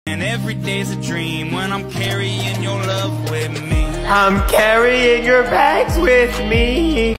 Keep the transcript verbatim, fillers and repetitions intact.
And every day's a dream when I'm carrying your love with me. I'm carrying your bags with me.